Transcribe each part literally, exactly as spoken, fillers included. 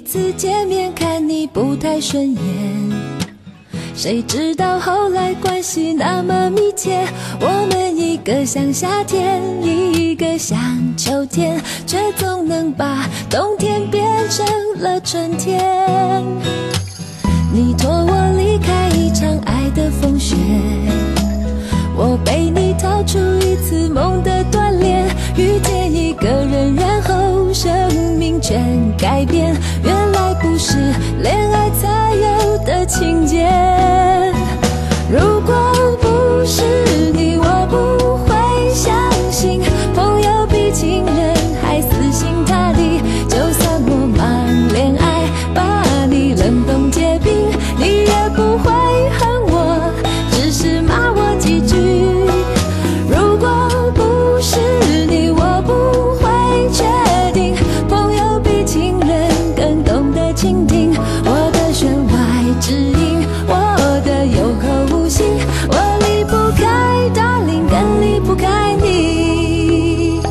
次见面看你不太顺眼，谁知道后来关系那么密切，我们一个像夏天，一个像秋天，却总能把冬天变成了春天。你托我离开一场爱的风雪，我被你逃出一次梦的锻炼，遇见一个人，然后生命全改变，原来不是恋爱才有的情节。如果不是你，我不会相信朋友比情人还死心塌地，就算我忙恋爱把你冷冻结冰，你也不会恨我，只是骂我几句。如果不是你，我不会确定朋友比情人更懂得倾听我的弦外之音，我的有口无心，我离不开 darling， 更离不开你。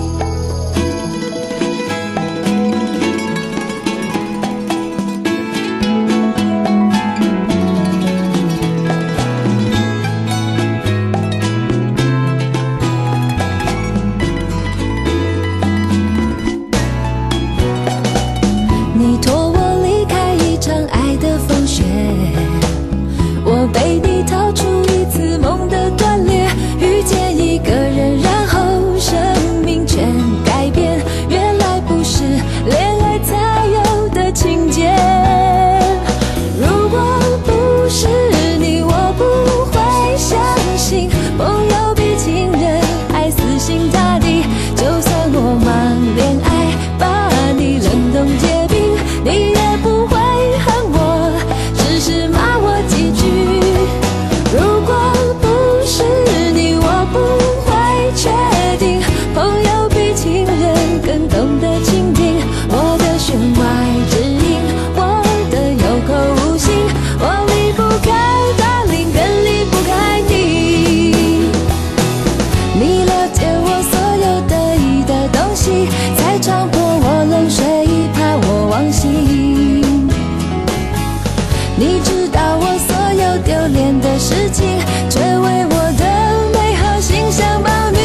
你托我离开一场爱的风雪，我被你逃出一次梦的断裂，遇见一个人，然后生命全改变，原来不是恋爱才有的情节。如果不是你，我不会相信朋友比情人还死心塌地，就算我忙恋爱把你冷冻结冰，你也不会恨我，只是骂我几句。如果不是你，我不会确定朋友比情人更懂得倾听我的弦外之音，我的有口无心，我离不开 darling， 更离不开你。你了解我所有得意的东西，才撞破我冷水，怕我忘形。你知道我所有丢脸的事情，却为我的美好形象保密。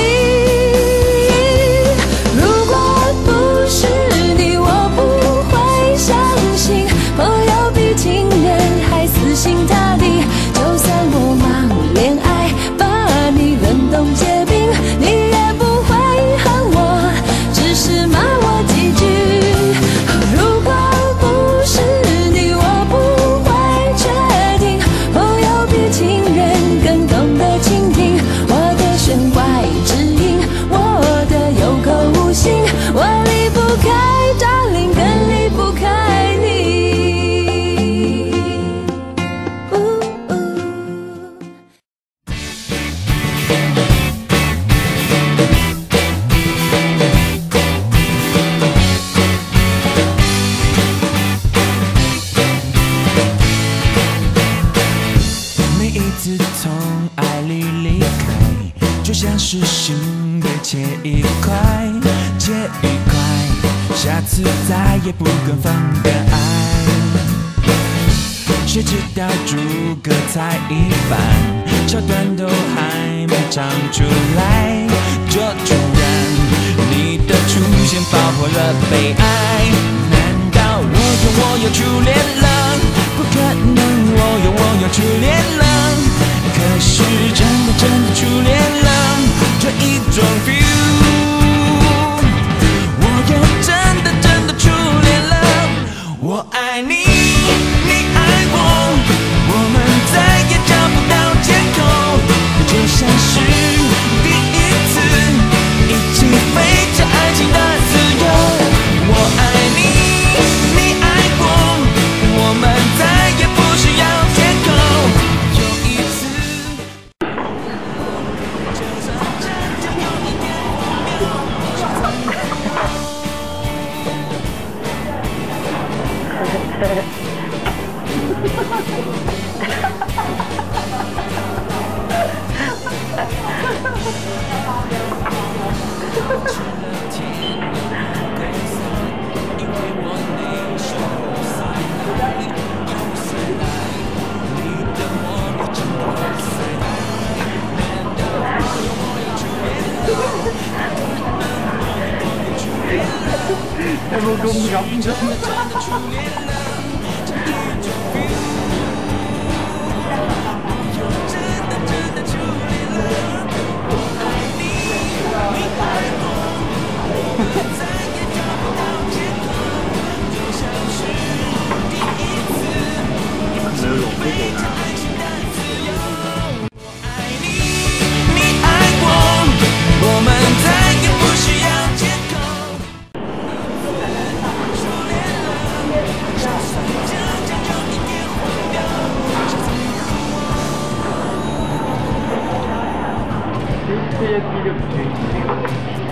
如果不是你，我不会相信朋友比情人还死心塌地，就算我忙恋爱把你冷冻结冰，你也不会恨我，只是骂我几句。如果不是你，我不会确定朋友比情人更懂得倾听我的弦外之音，我的有口无心，我离不开 darling， 更离不开你。呜呜每一次从爱里离开，就像是心被切一块，切一块，下次再也不跟放的爱。谁知道诸葛才一半，桥段都还没唱出来，就突然你的出现爆破了悲哀。难道我有我有初恋了？不可能，我有我有初恋了。可是真的真的初恋了，这一种 feel， 我又真的真的初恋了。我爱你，你爱我，我们再也找不到借口，就像是第一次一起飞着爱情的自由。我爱你，你爱我，我们再也不需要借口。有一次，就算真的有一点荒谬，吃了甜的苦涩，因为我内心苦涩。 有冇咁感動？你要錄呢部啊？ 这些 T 就不确定。